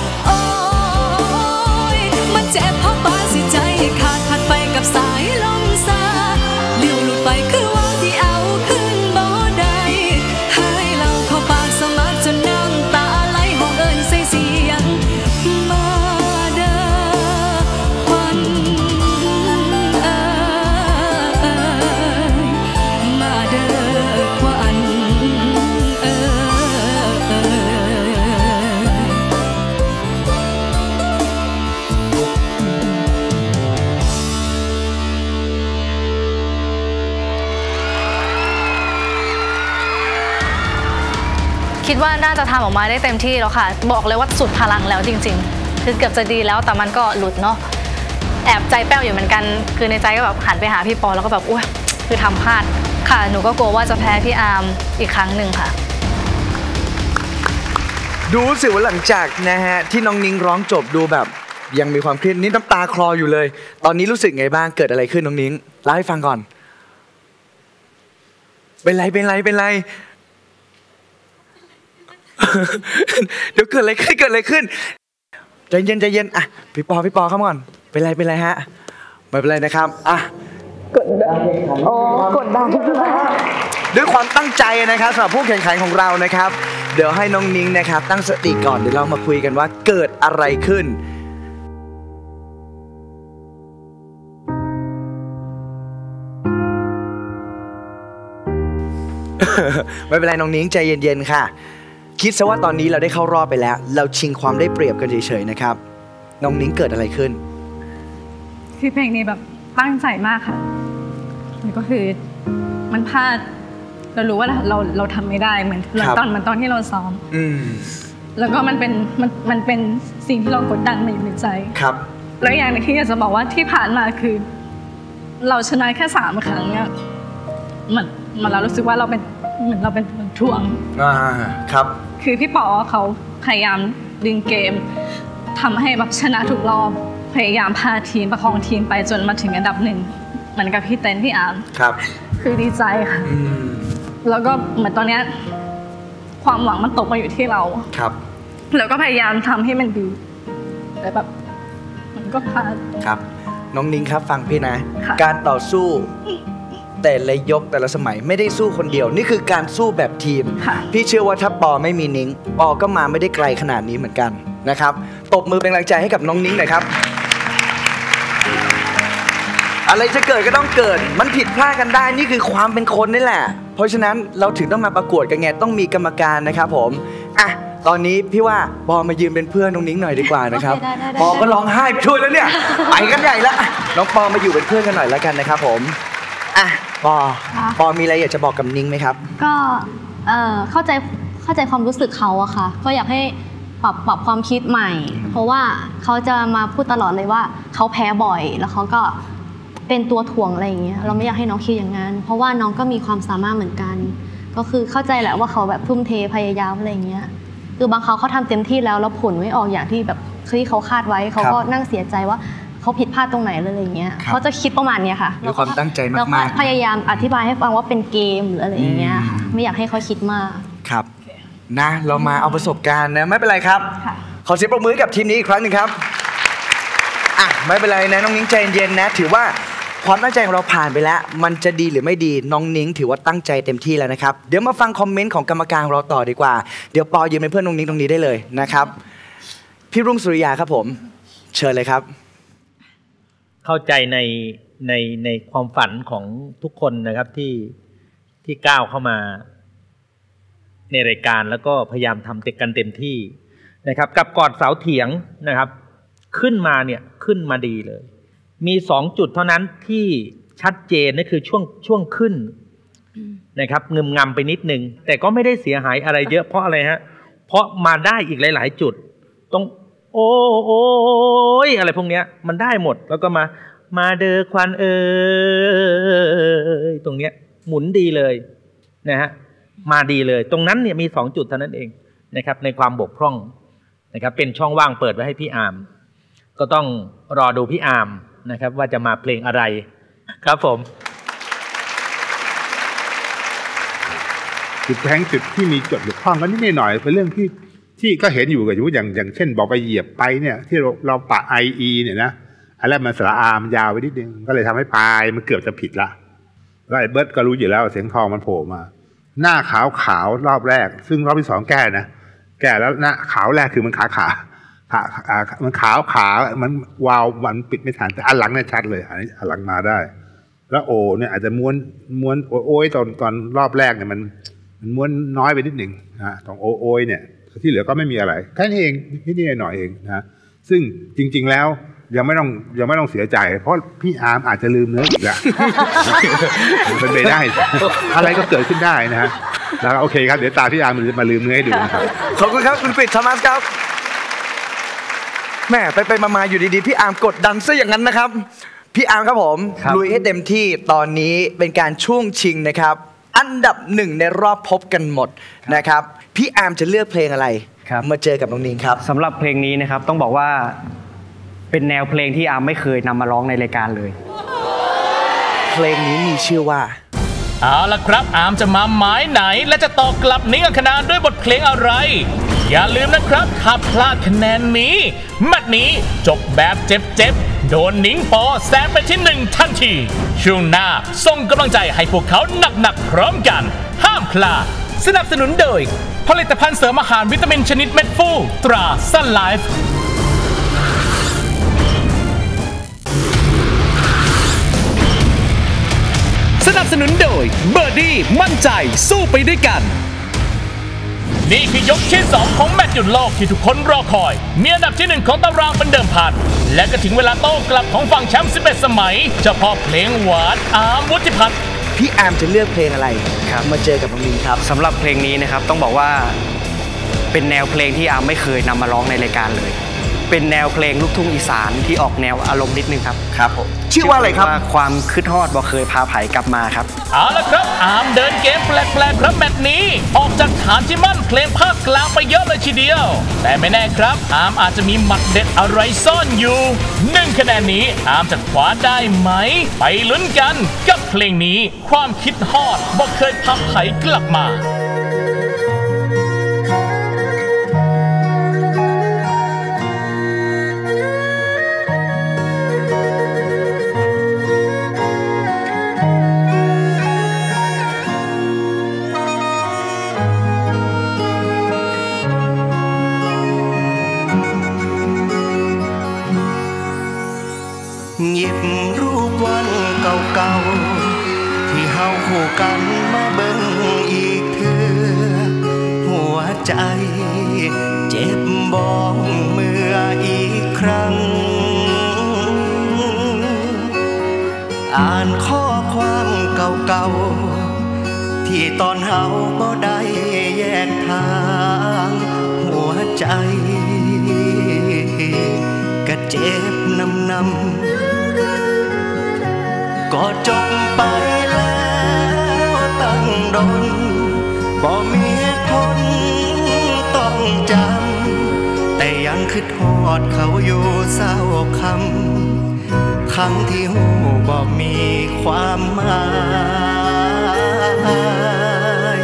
เจ็บเพราะปานสิใจขาดพัดไปกับสายลมซาเลี้ยวหลุดไปคือว่าวที่เอาขึ้นบ่ได้ให้เราเข้าปากสมัครจนน้ำตาไหลห้องเอิ้นใส่เสียงมาเด้อควันเอ่ยมาเด้อควันเอ่คิดว่าน่าจะทำออกมาได้เต็มที่แล้วค่ะบอกเลยว่าสุดพลังแล้วจริงๆคือเกือบจะดีแล้วแต่มันก็หลุดเนาะแอบใจแป้วอยู่เหมือนกันคือในใจก็แบบหันไปหาพี่ปอแล้วก็แบบอุ้ยคือทำพลาดค่ะหนูก็กลัวว่าจะแพ้พี่อาร์มอีกครั้งหนึ่งค่ะดูรู้สึกว่าหลังจากนะฮะที่น้องนิ้งร้องจบดูแบบยังมีความเครียดนี่น้ำตาคลออยู่เลยตอนนี้รู้สึกไงบ้างเกิดอะไรขึ้นน้องนิ้งเล่าให้ฟังก่อนเป็นไรเป็นไรเป็นไรเดี๋ยวเกิดอะไรขึ้นเกิดอะไรขึ้นใจเย็นใจเย็นอ่ะพี่ปอพี่ปอเข้ามาก่อนเป็นไรเป็นไรฮะไม่เป็นไรนะครับอ่ะกดดันโอ้กดดันด้วยความตั้งใจนะครับสำหรับผู้แข่งขันของเรานะครับเดี๋ยวให้น้องนิ้งนะครับตั้งสติก่อนเดี๋ยวเรามาคุยกันว่าเกิดอะไรขึ้นไม่เป็นไรน้องนิ้งใจเย็นๆค่ะคิดซะว่าตอนนี้เราได้เข้ารอบไปแล้วเราชิงความได้เปรียบกันเฉยๆนะครับน้องนิ้งเกิดอะไรขึ้นคือเพลงนี้แบบตั้งใจมากค่ะแล้วก็คือมันพลาดเรารู้ว่าเราเราทำไม่ได้เหมือนตอนเหมือนตอนที่เราซ้อมแล้วก็มันเป็นมันมันเป็นสิ่งที่เรากดดันมาอยู่ในใจครับแล้วอย่างนึงที่อยากจะบอกว่าที่ผ่านมาคือเราชนะแค่สามครั้งเนี่ยมันมันเรารู้สึกว่าเราเป็นเหมือนเราเป็นถ่วงอ่าครับคือพี่ป๋อเขาพยายามดึงเกมทำให้แบบชนะทุกรอบพยายามพาทีมประคองทีมไปจนมาถึงอันดับหนึ่งเหมือนกับพี่เต้นพี่อาร์มครับคือดีใจค่ะแล้วก็เหมือนตอนนี้ความหวังมันตกมาอยู่ที่เราครับแล้วก็พยายามทำให้มันดีแต่แบบมันก็พลาดครับน้องนิ้งครับฟังพี่นะการต่อสู้แต่ละยกแต่ละสมัยไม่ได้สู้คนเดียวนี่คือการสู้แบบทีมพี่เชื่อว่าถ้าปอไม่มีนิ้งปอก็มาไม่ได้ไกลขนาดนี้เหมือนกันนะครับตบมือเป็นกำลังใจให้กับน้องนิ้งหน่อยครับอะไรจะเกิดก็ต้องเกิดมันผิดพลาดกันได้นี่คือความเป็นคนนี่แหละเพราะฉะนั้นเราถึงต้องมาประกวดกันไงต้องมีกรรมการนะครับผมอ่ะตอนนี้พี่ว่าปอมายืนเป็นเพื่อนน้องนิ้งหน่อยดีกว่านะครับปอก็ร้องไห้ช่วยแล้วเนี่ยไปกันใหญ่ละน้องปอมาอยู่เป็นเพื่อนกันหน่อยแล้วกันนะครับผมอ่ะปอปอมีอะไรอยากจะบอกกับนิ้งไหมครับก็เอ่อเข้าใจเข้าใจความรู้สึกเขาอะค่ะก็อยากให้ปรับปรับความคิดใหม่เพราะว่าเขาจะมาพูดตลอดเลยว่าเขาแพ้บ่อยแล้วเขาก็เป็นตัวถ่วงอะไรอย่างเงี้ยเราไม่อยากให้น้องคิดอย่างนั้นเพราะว่าน้องก็มีความสามารถเหมือนกันก็คือเข้าใจแหละว่าเขาแบบทุ่มเทพยายามอะไรอย่างเงี้ยคือบางครั้งเขาทำเต็มที่แล้วแล้วผลไม่ออกอย่างที่แบบที่เขาคาดไว้เขาก็นั่งเสียใจว่าเขาผิดพลาดตรงไหนอะไรอย่างเงี้ยเขาจะคิดประมาณเนี้ยค่ะด้วยความตั้งใจมากๆแล้วพยายามอธิบายให้ฟังว่าเป็นเกมหรืออะไรอย่างเงี้ยไม่อยากให้เขาคิดมากครับนะเรามาเอาประสบการณ์นะไม่เป็นไรครับขอเสียงปรบมือกับทีมนี้อีกครั้งหนึ่งครับอ่ะไม่เป็นไรนะน้องนิ้งใจเย็นนะถือว่าความตั้งใจของเราผ่านไปแล้วมันจะดีหรือไม่ดีน้องนิ้งถือว่าตั้งใจเต็มที่แล้วนะครับเดี๋ยวมาฟังคอมเมนต์ของกรรมการเราต่อดีกว่าเดี๋ยวปอยืนเป็นเพื่อนน้องนิ้งตรงนี้ได้เลยนะครับพี่รุ่งสุริยาครับผมเชิญเลยครับเข้าใจในในในความฝันของทุกคนนะครับที่ที่ก้าวเข้ามาในรายการแล้วก็พยายามทำเต็มกันเต็มที่นะครับกับกอดเสาเถียงนะครับขึ้นมาเนี่ยขึ้นมาดีเลยมีสองจุดเท่านั้นที่ชัดเจนนั่นคือช่วงช่วงขึ้นนะครับงึมงำไปนิดนึงแต่ก็ไม่ได้เสียหายอะไรเยอะเพราะอะไรฮะเพราะมาได้อีกหลายๆจุดตรงโอ้โอ้ยอะไรพวกเนี้ยมันได้หมดแล้วก็มามาเดอควันเอ่ยตรงเนี้ยหมุนดีเลยนะฮะมาดีเลยตรงนั้นเนี่ยมีสองจุดเท่านั้นเองนะครับในความบกพร่องนะครับเป็นช่องว่างเปิดไว้ให้พี่อาร์มก็ต้องรอดูพี่อาร์มนะครับว่าจะมาเพลงอะไรครับผมจุดแทงจุดที่มีจุดบกพร่องก็นิดหน่อยเป็นเรื่องที่ที่ก็เห็นอยู่กับอย่างอย่างเช่นบอกไปเหยียบไปเนี่ยที่เราเราปะไออีเนี่ยนะอันแรกมันสระอาร์มยาวไปนิดนึงก็เลยทำให้ปลายมันเกือบจะผิดละแล้วไอ้เบิร์ดก็รู้อยู่แล้วเสียงทองมันโผล่มาหน้าขาวขาวรอบแรกซึ่งรอบที่สองแก้นะแก้แล้วหน้าขาวแรกคือมันขาขาขามันขาวขามันวาวมันปิดไม่ทันแต่อันหลังเนี่ยชัดเลยอันนี้อันหลังมาได้แล้วโอเนี่ยอาจจะม้วนม้วนโอ้ยตอนตอนรอบแรกเนี่ยมันมันม้วนน้อยไปนิดหนึ่งนะตรงโอ้ยเนี่ยที่เหลือก็ไม่มีอะไรแค่นี้เองที่นี่หน่อยเองนะซึ่งจริงๆแล้วยังไม่ต้องยังไม่ต้องเสียใจเพราะพี่อาร์มอาจจะลืมเนื้ออีกแล้วเป็นไปได้อะไรก็เกิดขึ้นได้นะฮะแล้วโอเคครับเดี๋ยวตาพี่อาร์มมาลืมเนื้อให้ดูนะครับขอบคุณครับคุณกฤษ ธรรมะครับแม่ไปไปมาๆอยู่ดีๆพี่อาร์มกดดันซะอย่างนั้นนะครับพี่อาร์มครับผมลุยให้เต็มที่ตอนนี้เป็นการช่วงชิงนะครับอันดับหนึ่งในรอบพบกันหมดนะครับพี่อาร์มจะเลือกเพลงอะไรมาเจอกับน้องนิ้งครับสำหรับเพลงนี้นะครับต้องบอกว่าเป็นแนวเพลงที่อาร์มไม่เคยนำมาร้องในรายการเลยเพลงนี้มีชื่อว่าเอาล่ะครับอาร์มจะมาหมายไหนและจะตอบกลับนิ้งอังคณาด้วยบทเพลงอะไรอย่าลืมนะครับถ้าพลาดคะแนนนี้แมตช์นี้จบแบบเจ็บๆโดนนิ้งปอแซงไปที่หนึ่งทันทีช่วงหน้าส่งกำลังใจให้พวกเขาหนักๆพร้อมกันห้ามพลาดสนับสนุนโดยผลิตภัณฑ์เสริมอาหารวิตามินชนิดเม็ดฟูตราซันไลฟ์สนับสนุนโดยเบอร์ดี้มั่นใจสู้ไปด้วยกันนี่คือยกที่สองของแมตช์หยุดโลกที่ทุกคนรอคอยมีอันดับที่หนึ่งของตารางเป็นเดิมพันและก็ถึงเวลาโต้กลับของฝั่งแชมป์สิบเอ็ดสมัยเจ้าพ่อเพลงหวานอาร์มวุฒิพัฒน์พี่อาร์มจะเลือกเพลงอะไรครับมาเจอกับน้องนิ้งครับสำหรับเพลงนี้นะครับต้องบอกว่าเป็นแนวเพลงที่อาร์มไม่เคยนำมาร้องในรายการเลยเป็นแนวเพลงลูกทุ่งอีสานที่ออกแนวอารมณ์นิดนึงครับครับผมชื่อว่าอะไรครับความคึดฮอดบ่เคยพาไผกลับมาครับเอาละครับอาร์มเดินเกมแปลกๆครับแมตช์นี้ออกจากฐานที่มั่นเพลงภาคกลางไปเยอะเลยทีเดียวแต่ไม่แน่ครับอาร์มอาจจะมีหมัดเด็ดอะไรซ่อนอยู่หนึ่งคะแนนนี้อาร์มจะคว้าได้ไหมไปลุ้นกันกับเพลงนี้ความคิดฮอดบ่เคยพาไผกลับมาใจเจ็บบ้องเมื่ออีกครั้งอ่านข้อความเก่าๆที่ตอนเฮาบ่ได้แยกทางหัวใจก็เจ็บนำนำก็จบไปแล้วตั้งดนบ่มีเหตุผลต้องจำแต่ยังคิดฮอดเขาอยู่เศร้าคำทั้งที่หูบ่มีความหมาย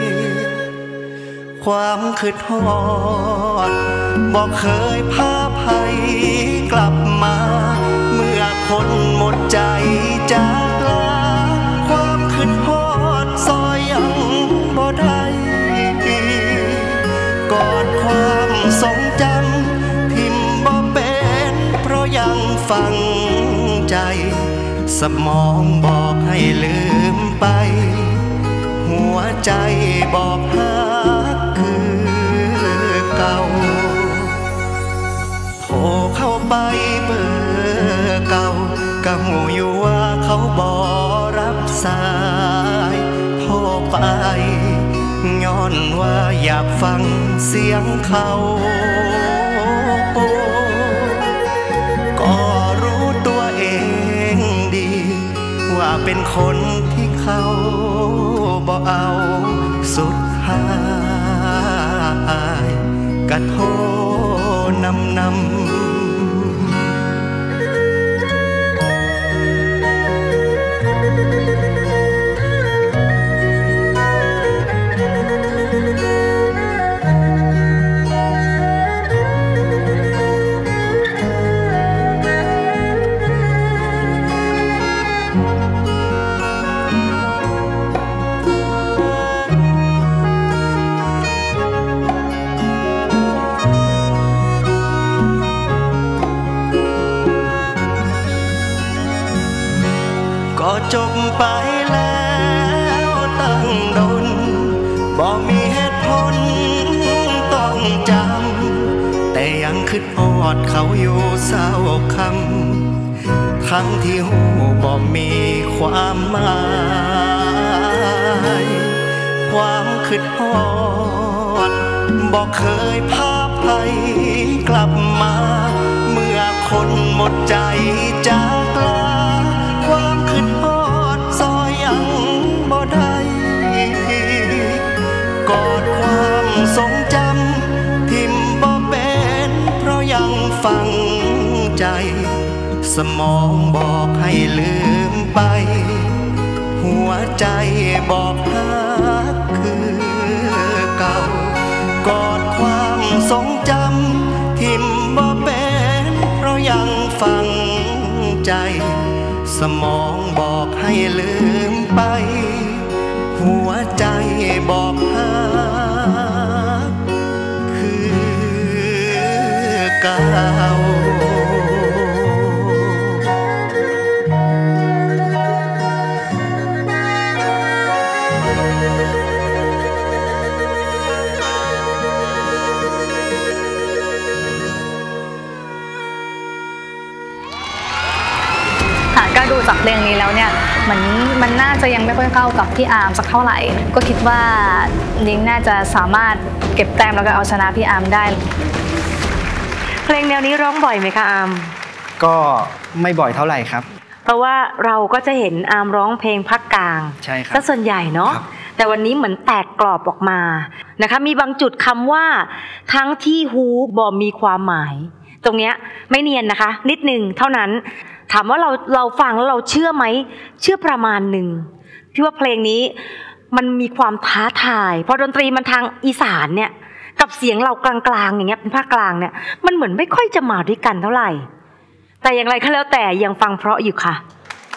ความคิดฮอดบ่เคยพาภัยกลับมาเมื่อคนหมดใจจากลาความคิดฮอดซอยยังบ่ได้กอดความทรงจำทิมบ่เป็นเพราะยังฝังใจสมองบอกให้ลืมไปหัวใจบอกหาคือเก่าโทรเข้าไปเบอร์เก่าก็หูอยู่ว่าเขาบ่รับสายโทรไปย้อนว่าอยากฟังเสียงเขาก็รู้ตัวเองดีว่าเป็นคนที่เขาบ่เอาสุดท้ายก็โทรนำนำจบไปแล้วตั้งดนบ่มีเหตุผลต้องจำแต่ยังคิดฮอดเขาอยู่เศร้าคำทั้งที่หูบ่มีความหมายความคิดฮอดบ่เคยพาภัยกลับมาเมื่อคนหมดใจจากลาความคิดฮอดซอยยังบ่ได้กอดความทรงจำทิมบ่เป็นเพราะยังฝังใจสมองบอกให้ลืมไปหัวใจบอกหาคือเก่ากอดความทรงจำทิมบ่เป็นเพราะยังฝังใจสมองบอกให้ลืมไปหัวใจบอกหาคือเก่าก็ดูจากเพลงนี้แล้วเนี่ยเหมือนมันน่าจะยังไม่ค่อยเข้ากับพี่อาร์มสักเท่าไหร่ก็คิดว่านิ้งน่าจะสามารถเก็บแต้มแล้วก็เอาชนะพี่อาร์มได้เพลงแนวนี้ร้องบ่อยไหมคะอาร์มก็ไม่บ่อยเท่าไหร่ครับเพราะว่าเราก็จะเห็นอาร์มร้องเพลงภาคกลางใช่ครับซะส่วนใหญ่เนาะแต่วันนี้เหมือนแตกกรอบออกมานะคะมีบางจุดคำว่าทั้งที่ฮูบ่มีความหมายตรงเนี้ยไม่เนียนนะคะนิดนึงเท่านั้นถามว่าเราเราฟังแล้วเราเชื่อไหมเชื่อประมาณหนึ่งพี่ว่าเพลงนี้มันมีความท้าทายพอดนตรีมันทางอีสานเนี่ยกับเสียงเรากลางๆอย่างเงี้ยเป็นภาคกลางเนี่ยมันเหมือนไม่ค่อยจะมาด้วยกันเท่าไหร่แต่อย่างไรก็แล้วแต่ยังฟังเพราะอยู่ค่ะ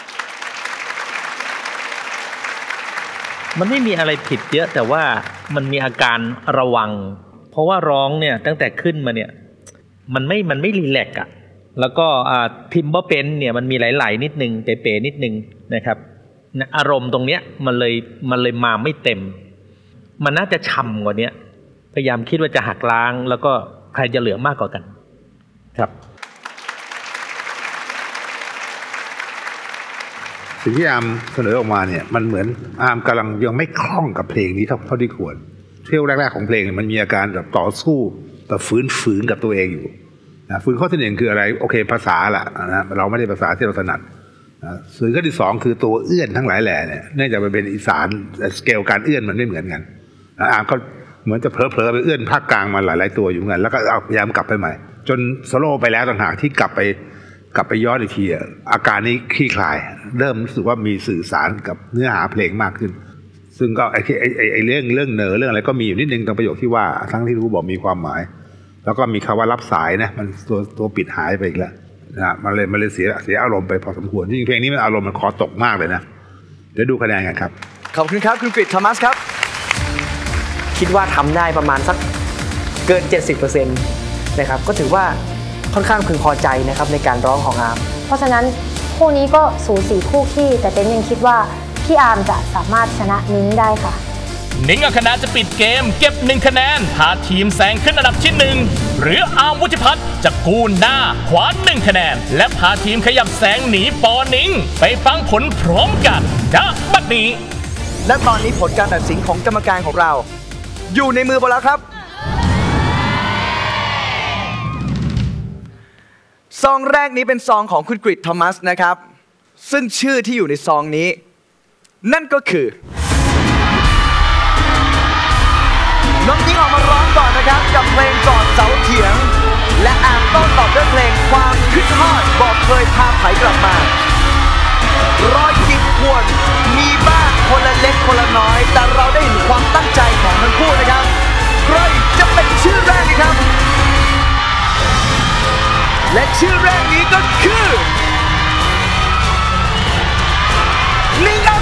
มันไม่มีอะไรผิดเยอะแต่ว่ามันมีอาการระวังเพราะว่าร้องเนี่ยตั้งแต่ขึ้นมาเนี่ยมันไม่มันไม่รีแลกซ์อะแล้วก็พิมพ์บ่เป็นเนี่ยมันมีหลายๆนิดนึงเป๋ๆนิดนึงนะครับอารมณ์ตรงเนี้ยมันเลยมันเลยมาไม่เต็มมันน่าจะฉ่ำกว่านี้พยายามคิดว่าจะหักล้างแล้วก็ใครจะเหลือมากกว่ากันครับสิ่งที่อาร์มเสนอออกมาเนี่ยมันเหมือนอาร์มกำลังยังไม่คล่องกับเพลงนี้เท่าเท่าที่ควรเที่ยวแรกๆของเพลงมันมีอาการแบบต่อสู้แบบฝืนๆกับตัวเองอยู่นะฝืนข้อที่หนึ่งคืออะไรโอเคภาษาละนะเราไม่ได้ภาษาที่เราถนัดนะฝืนข้อที่สองคือตัวเอื้อนทั้งหลายแหล่เนี่ยเนื่องจากมันเป็นอีสานสเกลการเอื้อนมันไม่เหมือนกันนะอาร์มก็เหมือนจะเผลอๆไปเอื้อนภาคกลางมาหลายๆตัวอยู่เหมือนกันแล้วก็พยายามกลับไปใหม่จนโซโล่ไปแล้วต่างหากที่กลับไปกลับไปย้อนอีกทีอาการนี้คลี่คลายเริ่มรู้สึกว่ามีสื่อสารกับเนื้อหาเพลงมากขึ้นซึ่งก็ไอ้ไอ้ไอ้ไอ้เรื่องเรื่องเนอเรื่องอะไรก็มีอยู่นิดนึงตรงประโยคที่ว่าทั้งที่รู้บอกมีความหมายแล้วก็มีคำว่ารับสายนะมันตัวตัวปิดหายไปอีกแล้วนะมันเลยมันเลยเสียเสียอารมณ์ไปพอสมควรจริงๆเพลงนี้มันอารมณ์มันคอตกมากเลยนะเดี๋ยวดูคะแนนกันครับขอบคุณครับคุณกฤษ โทมัสครับคิดว่าทำได้ประมาณสักเกิน เจ็ดสิบเปอร์เซ็นต์ นะครับก็ถือว่าค่อนข้างพึงพอใจนะครับในการร้องของอาร์มเพราะฉะนั้นคู่นี้ก็สูสีคู่ขี้แต่เต้นยังคิดว่าพี่อาร์มจะสามารถชนะนิ้งได้ค่ะนิ้งอังคณาจะปิดเกมเก็บหนึ่งคะแนนพาทีมแซงขึ้นอันดับที่หนึ่งหรืออาร์มวุฒิพัฒน์จะกู้หน้าคว้าหนึ่งคะแนนและพาทีมขยับแซงหนีปอนิ้งไปฟังผลพร้อมกันณบัดนี้และตอนนี้ผลการตัดสินของกรรมการของเราอยู่ในมือหมดแล้วครับซองแรกนี้เป็นซองของคุณกฤษ โทมัสนะครับซึ่งชื่อที่อยู่ในซองนี้นั่นก็คือน้องนิ้งออกมาร้องก่อนนะครับกับเพลงกอดเสาเถียงและอาร์มต้องตอบด้วยเพลงความคิดฮอดบอกเคยพาไผกลับมารอยจิกควรมีบ้างคนละเล็กคนละน้อยแต่เราได้เห็นความตั้งใจของทั้งคู่นะครับใครจะเป็นชื่อแรกนะครับและชื่อแรกนี้ก็คือนิ้งครับ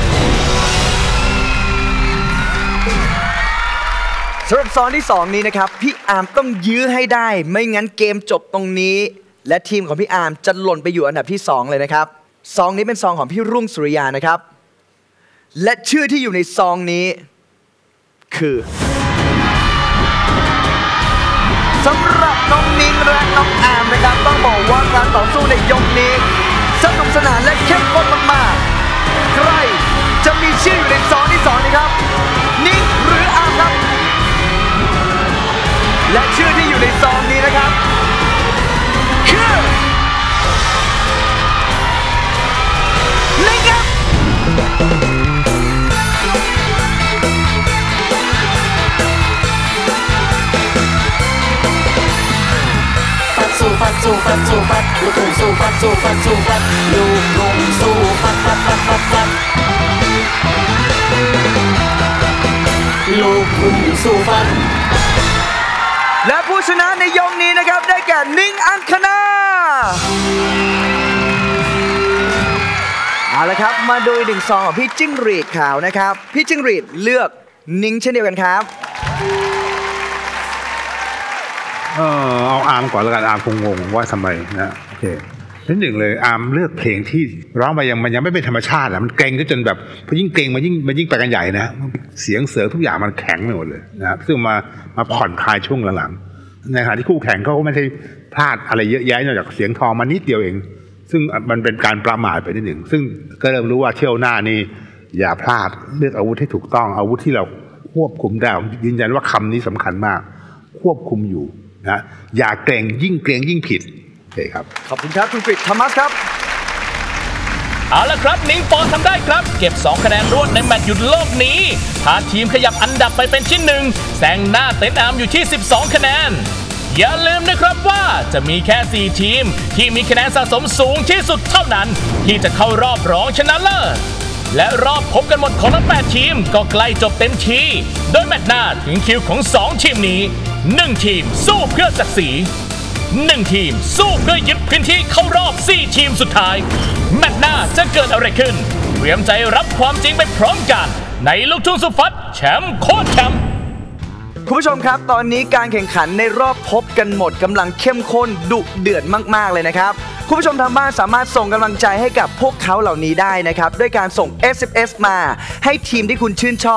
สำหรับซองที่สองนี้นะครับพี่อาร์มต้องยื้อให้ได้ไม่งั้นเกมจบตรงนี้และทีมของพี่อาร์มจะหล่นไปอยู่อันดับที่สองเลยนะครับซองนี้เป็นซองของพี่รุ่งสุริยานะครับและชื่อที่อยู่ในซองนี้คือสำหรับน้องนิ้งและน้องอาร์มนะครับต้องบอกว่าการต่อสู้ในยกนี้สนุกสนานและเข้มข้นมากๆใครจะมีชื่ออยู่ในซองที่สองนี้ครับนิ้งหรืออาร์มครับและชื่อที่อยู่ในซองนี้นะครับคือนิ้งครับสู้ฟัดสู้ฟัดสู้ฟัดลูกทุ่งสู้ฟัดสู้ฟัดสู้ฟัดลูกทุ่งสู้ฟัดฟัดฟัดฟัดฟัดลูกทุ่งสู้ฟัดและผู้ชนะในยกนี้นะครับได้แก่นิ้งอังคณาเอาละครับมาดูหนึ่งซองของพี่จิ้งหรีดขาวนะครับพี่จิ้งหรีดเลือกนิ้งเช่นเดียวกันครับเออเอาอาร์มก่อนแล้วกันอาร์มคงงงว่าทำไมนะโอเคนิดหนึ่งเลยอาร์มเลือกเพลงที่ร้องมายังมันยังไม่เป็นธรรมชาติอะมันเกรงจนแบบพอยิ่งเกรงมันยิ่งมันยิ่งไปกันใหญ่นะเสียงเสือทุกอย่างมันแข็งไปหมดเลยนะครับซึ่งมามาผ่อนคลายช่วงหลังๆในขณะที่คู่แข่งเขาก็ไม่ได้พลาดอะไรเยอะแยะนอกจากเสียงทองมานิดเดียวเองซึ่งมันเป็นการประมาทไปนิดหนึ่งซึ่งก็เริ่มรู้ว่าเที่ยวหน้านี่อย่าพลาดเลือกอาวุธให้ถูกต้องอาวุธที่เราควบคุมได้ยืนยันว่าคำนี้สำคัญมากควบคุมอยู่นะอย่าเกรงยิ่งเกรงยิ่งผิดโอเคครับขอบคุณครับคุณกฤษ โทมัสครับเอาละครับนิ้งปอนทำได้ครับเก็บสองคะแนนรวดในแมตช์หยุดโลกนี้พาทีมขยับอันดับไปเป็นที่หนึ่งแซงหน้าเต็นท์อาร์มอยู่ที่สิบสองคะแนนอย่าลืมนะครับว่าจะมีแค่สี่ทีมที่มีคะแนนสะสมสูงที่สุดเท่านั้นที่จะเข้ารอบรองชนะเลิศและรอบพบกันหมดของทั้งแปดทีมก็ใกล้จบเต็มทีโดยแมตช์หน้าถึงคิวของสองทีมนี้หนึ่งทีมสู้เพื่อศักดิ์ศรีหนึ่งทีมสู้เพื่อยึดพื้นที่เข้ารอบสี่ทีมสุดท้ายแมตช์หน้าจะเกิดอะไรขึ้นเตรียมใจรับความจริงไปพร้อมกันในลูกทุ่งสุฟัดแชมป์โคตรแชมป์คุณผู้ชมครับตอนนี้การแข่งขันในรอบพบกันหมดกำลังเข้มข้นดุเดือดมากๆเลยนะครับคุณผู้ชมทางบ้านสามารถส่งกำลังใจให้กับพวกเขาเหล่านี้ได้นะครับด้วยการส่ง เอส เอ็ม เอส มาให้ทีมที่คุณชื่นชอบ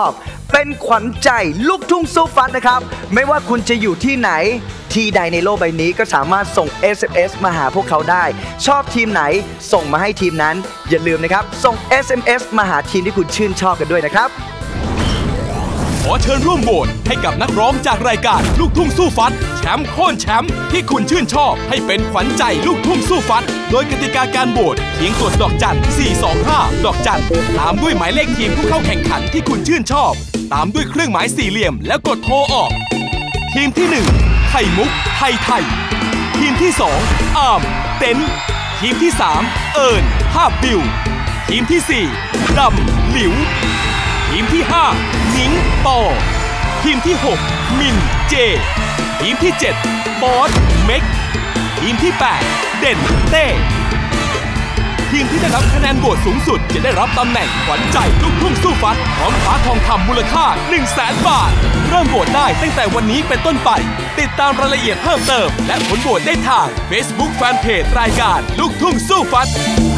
เป็นขวัญใจลูกทุ่งสู้ฟัดนะครับไม่ว่าคุณจะอยู่ที่ไหนที่ใดในโลกใบนี้ก็สามารถส่ง เอส เอ็ม เอส มาหาพวกเขาได้ชอบทีมไหนส่งมาให้ทีมนั้นอย่าลืมนะครับส่ง เอส เอ็ม เอส มาหาทีมที่คุณชื่นชอบกันด้วยนะครับขอเชิญร่วมโหวตให้กับนักร้องจากรายการลูกทุ่งสู้ฟัดแชมป์โค่นแชมป์ที่คุณชื่นชอบให้เป็นขวัญใจลูกทุ่งสู้ฟัดโดยกติกาการโหวตเพียงกดดอกจันสี่ สอง ห้าดอกจันตามด้วยหมายเลขทีมผู้เข้าแข่งขันที่คุณชื่นชอบตามด้วยเครื่องหมายสี่เหลี่ยมแล้วกดโทรออกทีมที่หนึ่งไข่มุกไทยไทยทีมที่สองอาร์มเต็นทีมที่สามเอิญภาพบิวทีมที่สี่ดำหลิวทีมที่ห้าหนิงปอทีมที่หกมินเจทีมที่เจ็ดบอสเม็กทีมที่แปดเด่นเต้ทีมที่ได้รับคะแนนโหวตสูงสุดจะได้รับตำแหน่งขวัญใจลูกทุ่งสู้ฟัดพร้อมคว้าทองคำมูลค่า หนึ่งแสน บาทเริ่มโหวตได้ตั้งแต่วันนี้เป็นต้นไปติดตามรายละเอียดเพิ่มเติมและผลโหวตได้ทาง Facebook Fanpage รายการลูกทุ่งสู้ฟัด